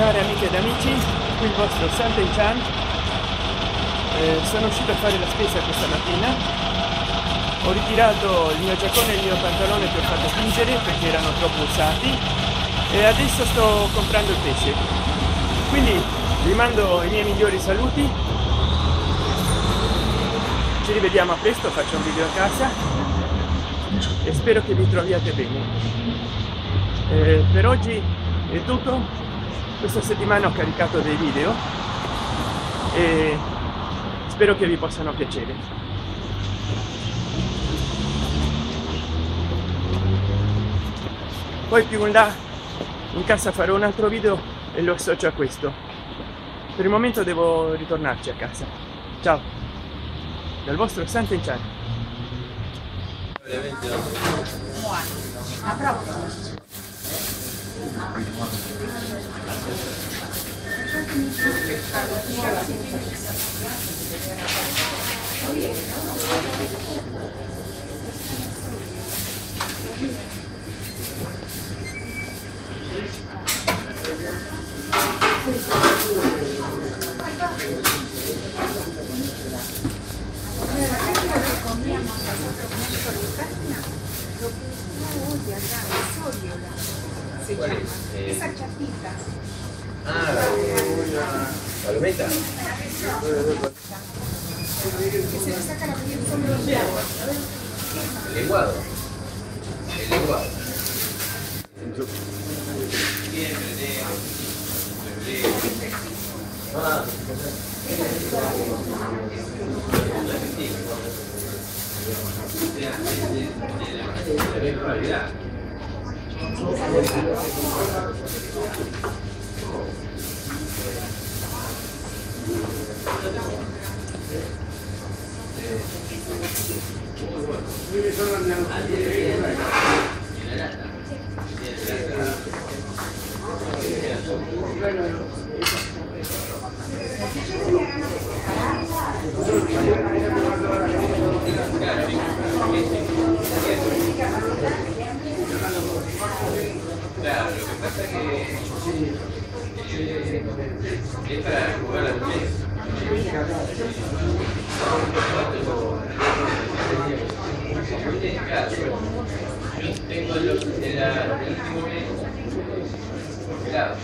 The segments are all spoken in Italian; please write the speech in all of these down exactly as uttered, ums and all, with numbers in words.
Care amiche ed amici, qui il vostro Santen Chan. Eh, sono uscito a fare la spesa questa mattina. Ho ritirato il mio giaccone e il mio pantalone che ho fatto fingere perché erano troppo usati e adesso sto comprando il pesce. Quindi vi mando i miei migliori saluti. Ci rivediamo a presto, faccio un video a casa e spero che vi troviate bene. Eh, per oggi è tutto. Questa settimana ho caricato dei video e spero che vi possano piacere. Poi più in là in casa farò un altro video e lo associo a questo. Per il momento devo ritornarci a casa. Ciao dal vostro Santen Chan. A prossima. ¿Cuál es? Eh, Esa chapita. ah, la palometa. Que se le saca la piel solo los dedos. El lenguado. El lenguado. Siempre negro. Ah. Claro, lo que pasa es que eh, es para jugar al mes. Claro, yo tengo el, el, el último mes congelado.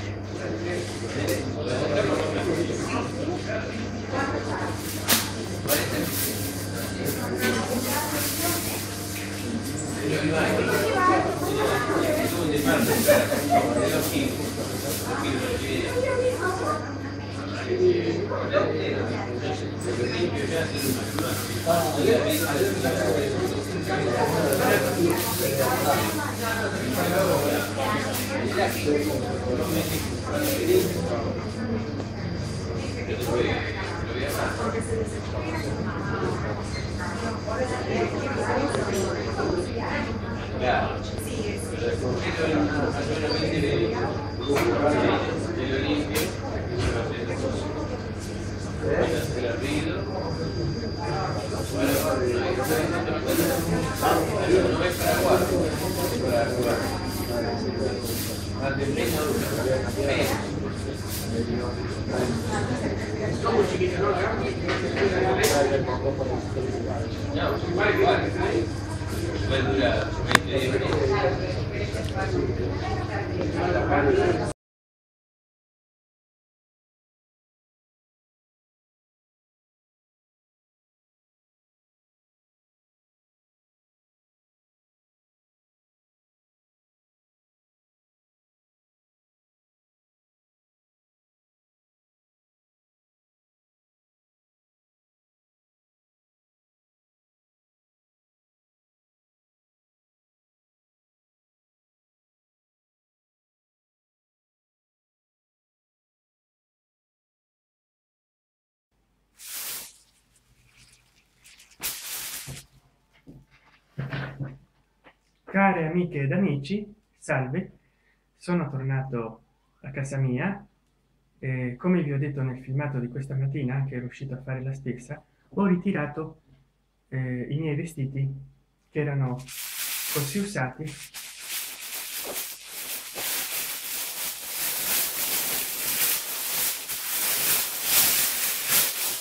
Care amiche ed amici, salve, sono tornato a casa mia e come vi ho detto nel filmato di questa mattina, che ero uscito a fare la spesa, ho ritirato eh, i miei vestiti che erano così usati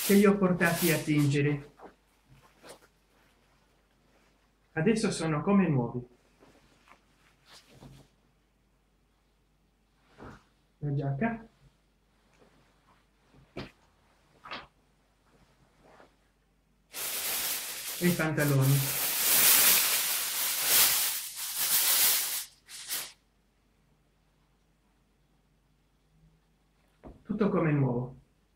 che li ho portati a tingere. Adesso sono come nuovi. La giacca, e i pantaloni. Tutto come nuovo.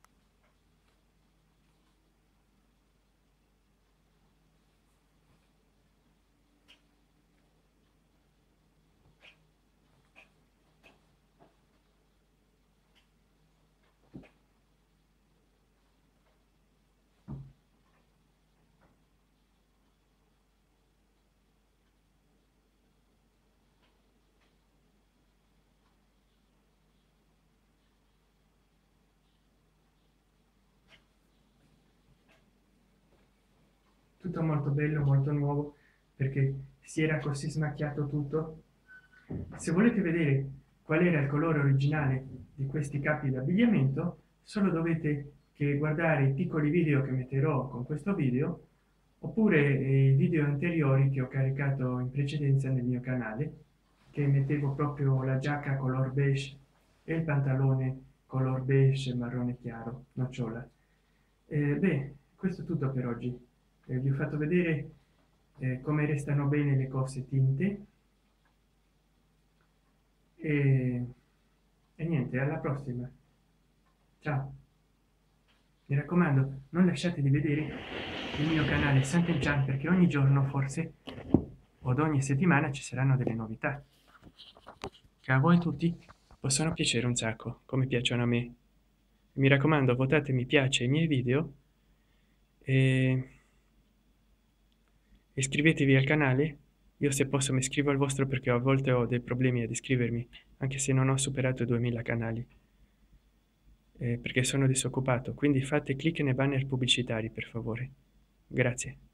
Tutto molto bello, molto nuovo, perché si era così smacchiato tutto. Se volete vedere qual era il colore originale di questi capi d'abbigliamento, solo dovete che guardare i piccoli video che metterò con questo video, oppure i video anteriori che ho caricato in precedenza nel mio canale, che mettevo proprio la giacca color beige e il pantalone color beige marrone chiaro, nocciola. Eh, beh, questo è tutto per oggi. Eh, vi ho fatto vedere eh, come restano bene le cose tinte e, e niente, alla prossima, ciao. Mi raccomando, non lasciate di vedere il mio canale Sant'Enchan, perché ogni giorno, forse o ad ogni settimana, ci saranno delle novità che a voi tutti possono piacere un sacco, come piacciono a me. Mi raccomando, votate mi piace ai miei video e iscrivetevi al canale. Io, se posso, mi iscrivo al vostro, perché a volte ho dei problemi ad iscrivermi, anche se non ho superato i duemila canali, eh, perché sono disoccupato. Quindi fate clic nei banner pubblicitari, per favore. Grazie.